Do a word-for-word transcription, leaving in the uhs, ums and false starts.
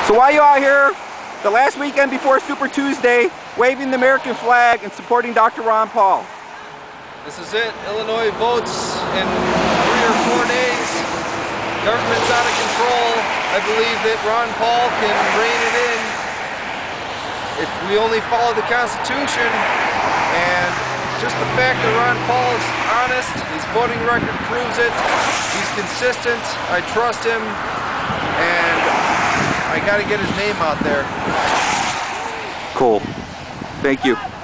So why are you out here the last weekend before Super Tuesday waving the American flag and supporting Doctor Ron Paul? This is it. Illinois votes in three or four days. Government's out of control. I believe that Ron Paul can rein it in if we only follow the Constitution. And just the fact that Ron Paul is honest, his voting record proves it. He's consistent. I trust him. And I got to get his name out there. Cool. Thank you.